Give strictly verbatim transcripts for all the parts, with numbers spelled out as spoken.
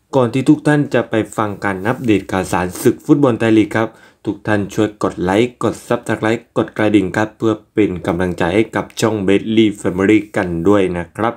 ก่อนที่ทุกท่านจะไปฟังการอัปเดตข่าวสารศึกฟุตบอลไทยลีกครับทุกท่านช่วยกดไลค์กดซับสไครต์กดกระดิ่งครับเพื่อเป็นกำลังใจให้กับช่องเบสลี่แฟมิลี่กันด้วยนะครับ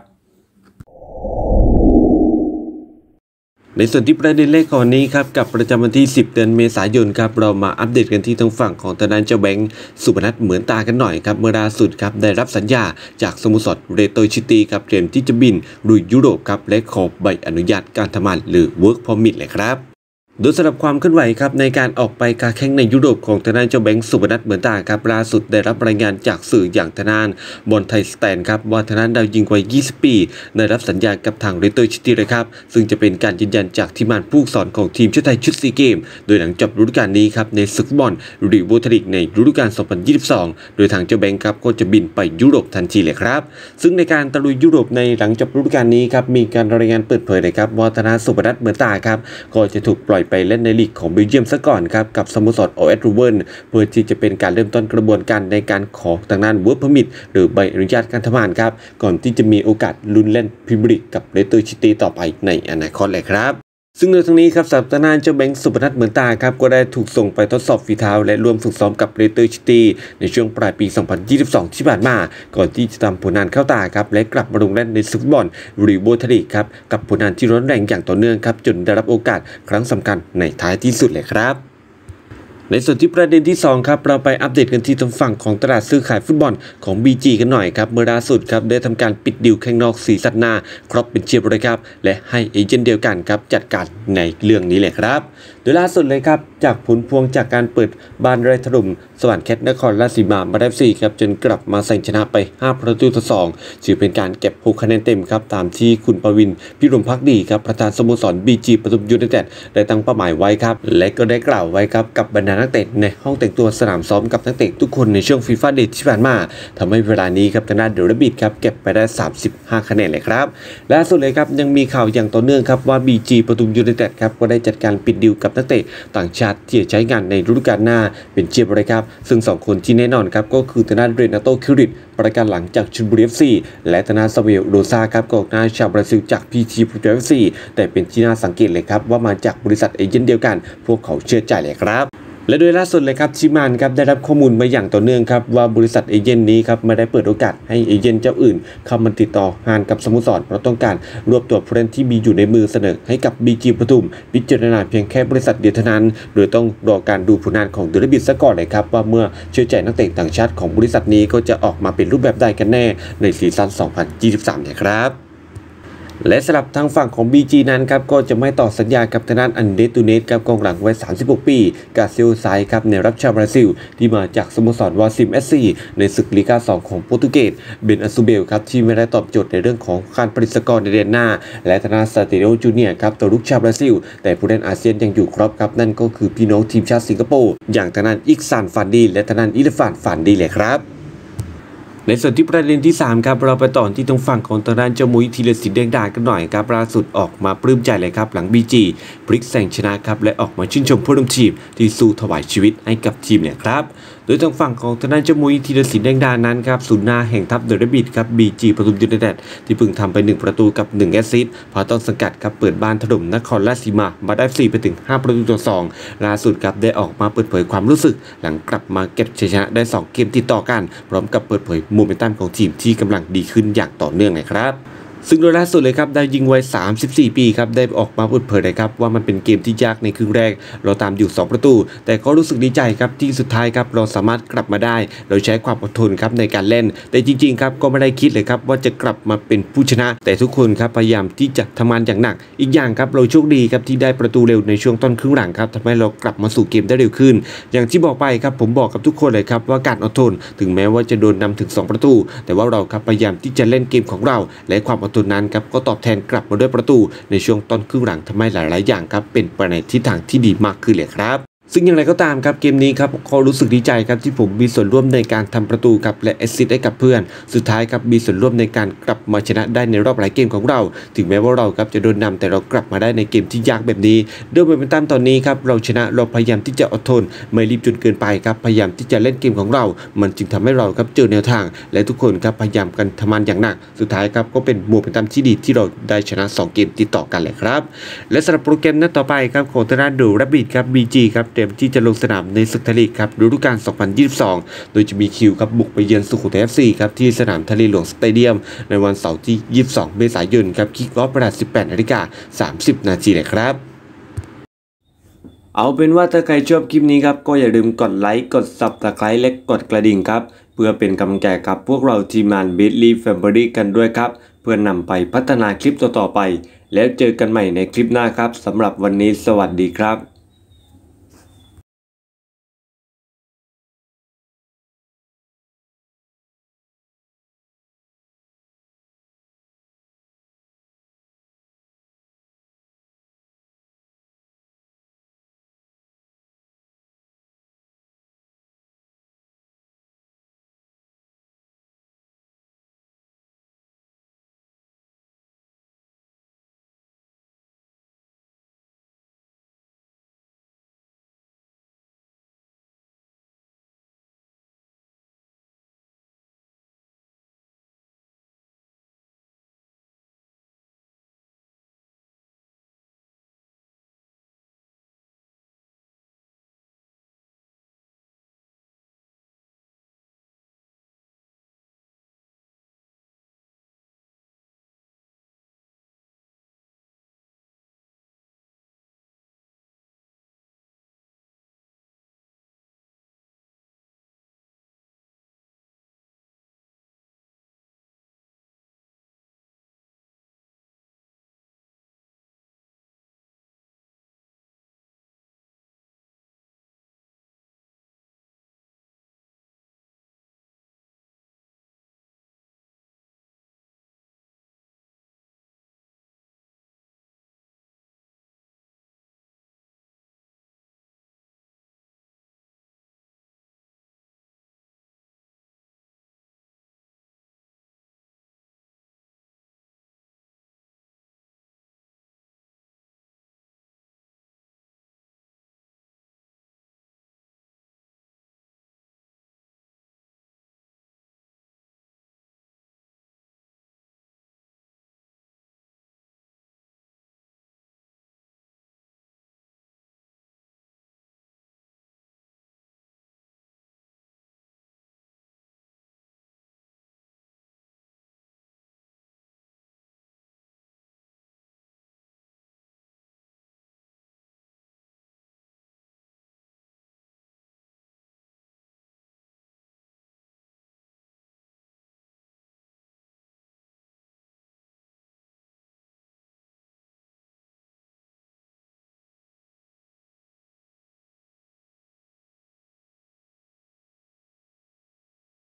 ในส่วนที่ประเด็นแรกก่อนนี้ครับกับประจำวันที่สิบเดือนเมษายนครับเรามาอัปเดตกันที่ทางฝั่งของทางด้านเจ้าแบงค์สุพนัทเหมือนตากันหน่อยครับเมื่อล่าสุดครับได้รับสัญญาจากสโมสรเรโตชิตีครับเตรียมที่จะบินลุยยุโรปครับและขอใบอนุญาตการทำงานหรือ Work Permit เลยครับโดยสำหรับความเคลื่อนไหวครับในการออกไปค้าแข่งในยุโรปของทางด้านเจ้าแบงค์สุพนัทเหมือนตาครับล่าสุดได้รับรายงานจากสื่ออย่างทางด้านบอลไทยสแตนครับว่าทางด้านดาวยิงวัยยี่สิบปีได้รับสัญญากับทางเรโตชิตี้เลยครับซึ่งจะเป็นการยืนยันจากทีมงานผู้สอนของทีมชาติไทยชุดซีเกมโดยหลังจบฤดูกาลนี้ครับในศึกฟุตบอลรีโวทลิกในฤดูกาลสองพันยี่สิบสองโดยทางเจ้าแบงค์ครับก็จะบินไปยุโรปทันทีเลยครับซึ่งในการตะลุยยุโรปในหลังจบฤดูกาลนี้ครับมีการรายงานเปิดเผยเลยครับว่าทางด้านสุพนัทเหมือนตาครับก็จะถูกปล่อยไปเล่นในลีกของเบลเยียมซะก่อนครับกับสโมสร โอ เอส รูเวนเพื่อที่จะเป็นการเริ่มต้นกระบวนการในการขอทางด้าน Work Permit หรือใบอนุญาตการทำงานครับก่อนที่จะมีโอกาสลุ้นเล่นพรีเมียร์ลีกกับเรโตชิตี้ต่อไปในอนาคตเลยครับซึ่งในทั้งนี้ครับสำหรับทางด้านเจ้าแบงค์สุพนัทเหมือนตาครับก็ได้ถูกส่งไปทดสอบฝีเท้าและร่วมฝึกซ้อมกับเรโตชิตี้ในช่วงปลายปี สองพันยี่สิบสอง ที่ผ่านมาก่อนที่จะทำผลงานเข้าตาครับและกลับมาลงเล่นในศึกฟุตบอลรีโวทลีกครับกับผลงานที่ร้อนแรงอย่างต่อเนื่องครับจนได้รับโอกาสครั้งสำคัญในท้ายที่สุดเลยครับในส่วนที่ประเด็นที่สองครับเราไปอัปเดตกันที่ทางฝั่งของตลาดซื้อขายฟุตบอลของ บี จี กันหน่อยครับเมื่อล่าสุดครับได้ทำการปิดดีลแข้งนอกสีสัตหน้าครบเป็นเชียบเลยครับและให้เอเจนต์เดียวกันครับจัดการในเรื่องนี้เลยครับโดยล่าสุดเลยครับจากผลพวงจากการเปิดบ้านไร้ถล่มสวรรค์แคทนครราชสีมามาได้สี่ครับจนกลับมาใส่ชนะไปห้าประตูต่อสองถือเป็นการเก็บหกคะแนนเต็มครับตามที่คุณปวินพิรมภักดีครับประธานสโมสร บี จี ปทุมยูไนเต็ดได้ตั้งเป้าหมายไว้ครับและก็ได้กล่าวไว้ครับกับบรรดานักเตะในห้องแต่งตัวสนามซ้อมกับนักเตะทุกคนในช่วงฟีฟ่าเดย์ที่ผ่านมาทำให้เวลานี้ครับทางด้านเดอะแรบบิทครับเก็บไปได้สามสิบห้าคะแนนเลยครับและสุดเลยครับยังมีข่าวอย่างต่อเนื่องครับว่า บี จี ปทุมยูไนเต็ดครับก็ได้จัดการปิดดีลกับนักเตะต่างชาติที่จะใช้งานในฤดูกาลหน้าเป็นเชียบเลยครับซึ่งสองคนที่แน่นอนครับก็คือทางด้านเรนาโตคิริตประกันหลังจากชลบุรี เอฟ ซี และทางด้านซาเวลโดซาครับกองหน้าชาวบราซิลจาก พี ที โปรตุเกส เอฟ ซี แต่เป็นที่น่าสังเกตเลยครับว่ามาจากบริษัทเอเจนต์เดียวกันพวกเขาเชื่อใจเลยครับและโดยล่าสุดเลยครับชิมานครับได้รับข้อมูลมาอย่างต่อเนื่องครับว่าบริษัทเอเจนต์นี้ครับไม่ได้เปิดโอกาสให้เอเจนต์เจ้าอื่นเข้ามาติดต่องานกับสโมสรเพราะต้องการรวบตัวผู้เล่นที่มีอยู่ในมือเสนอให้กับ บี จี ปทุมพิจารณาเพียงแค่บริษัทเดียวเท่านั้นโดยต้องรอการดูผลงานของเดอะแรบบิทซะก่อนเลยครับว่าเมื่อเชื่อใจนักเตะต่างชาติของบริษัทนี้ก็จะออกมาเป็นรูปแบบใดกันแน่ในซีซั่นสองพันยี่สิบสามนะครับและสำหรับทางฝั่งของ บี จี นั้นครับก็จะไม่ต่อสัญญากับทางด้านอันเดตูเนสครับกองหลังวัยสามสิบหกปีกาเซลไซครับในรับชาวบราซิลที่มาจากสโมสรวาซิม เอส ซี ในศึกลีกาสองของโปรตุเกสเบนอาซูเบลครับที่ไม่ได้ตอบโจทย์ในเรื่องของการผลิตสกอร์ในเดือนหน้าและทางด้านซาติโอจูเนียร์ครับตัวลูกชาวบราซิลแต่ผู้เล่นอาเซียนยังอยู่ครบครับนั่นก็คือพี่น้องทีมชาติสิงคโปร์อย่างทางด้านอิกซานฟานดีและทางด้านอิเลฟานฟานดีเลยครับในส่วนที่ประเด็นที่สามครับเราไปต่อที่ตรงฝั่งของทางด้านเจ้ามุ้ยธีรศิลป์แดงดากันหน่อยครับล่าสุดออกมาปลื้มใจเลยครับหลัง บี จี พลิกแซงชนะครับและออกมาชื่นชมผู้ร่วมทีมที่สู้ถวายชีวิตให้กับทีมเนี่ยครับโดยทางฝั่งของทางด้านเจ้ามุ้ยธีรศิลป์แดงดานั้นครับศูนย์หน้าแห่งทัพเดอะแรบบิทครับ บี จี ปทุมยูไนเต็ดที่เพิ่งทำไปหนึ่งประตูกับหนึ่งแอสซิสต์พอต้นสังกัดครับเปิดบ้านถล่มนครราชสีมามาได้สี่ไปถึงห้าประตูต่อสองล่าสุดครับได้ออกมาเปิดเผยความรู้สึกหลังกลับมาเก็บชัยชนะได้สองเกมติดต่อกันพร้อมกับเปิดเผยโมเมนตัมของทีมที่กำลังดีขึ้นอย่างต่อเนื่องนะครับซึ่งโดยล่าสุดเลยครับได้ยิงไว้สามสิบสี่ปีครับได้ออกมาเปิดเผยเลยครับว่ามันเป็นเกมที่ยากในครึ่งแรกเราตามอยู่สองประตูแต่ก็รู้สึกดีใจครับที่สุดท้ายครับเราสามารถกลับมาได้เราใช้ความอดทนครับในการเล่นแต่จริงๆครับก็ไม่ได้คิดเลยครับว่าจะกลับมาเป็นผู้ชนะแต่ทุกคนครับพยายามที่จะทำงานอย่างหนักอีกอย่างครับเราโชคดีครับที่ได้ประตูเร็วในช่วงต้นครึ่งหลังครับทำให้เรากลับมาสู่เกมได้เร็วขึ้นอย่างที่บอกไปครับผมบอกกับทุกคนเลยครับว่าการอดทนถึงแม้ว่าจะโดนนำถึงสองประตูแต่ว่าเราครับพยายามที่จะเล่นเกมของเราและความอดทนนั้นครับก็ตอบแทนกลับมาด้วยประตูในช่วงต้นครึ่งหลังทำให้หลายๆอย่างครับเป็นไปในทิศทางที่ดีมากขึ้นเลยครับซึ่งอย่างไรก็ตามครับเกมนี้ครับก็รู้สึกดีใจครับที่ผมมีส่วนร่วมในการทำประตูครับและแอสซิสต์ให้กับเพื่อนสุดท้ายครับมีส่วนร่วมในการกลับมาชนะได้ในรอบหลายเกมของเราถึงแม้ว่าเราครับจะโดนนำแต่เรากลับมาได้ในเกมที่ยากแบบนี้โดยโมเมนตัมตอนนี้ครับเราชนะเราพยายามที่จะอดทนไม่รีบจนเกินไปครับพยายามที่จะเล่นเกมของเรามันจึงทำให้เราครับเจอแนวทางและทุกคนครับพยายามกันทำงานอย่างหนักสุดท้ายครับก็เป็นโมเมนตัมที่ดีที่เราได้ชนะสองเกมติดต่อกันเลยครับและสำหรับโปรแกรมนัดต่อไปครับของทางด้านดูแรบบิทครับ บี จี ครับเตรียมที่จะลงสนามในศึกไทยลีกครับฤดูกาล สองพันยี่สิบสอง โดยจะมีคิวครับบุกไปเยือนสุโขทัย เอฟ ซี ครับที่สนามทะเลหลวงสเตเดียมในวันเสาร์ที่ ยี่สิบสอง เมษายนครับคิกออฟเวลา สิบแปดนาฬิกาสามสิบนาทีเลยครับเอาเป็นว่าถ้าใครชอบคลิปนี้ครับก็อย่าลืมกดไลค์กด ซับสไครบ์ และกดกระดิ่งครับเพื่อเป็นกำลังใจกับพวกเราทีมงาน Bitly Family กันด้วยครับเพื่อนำไปพัฒนาคลิปต่อๆไปแล้วเจอกันใหม่ในคลิปหน้าครับสำหรับวันนี้สวัสดีครับ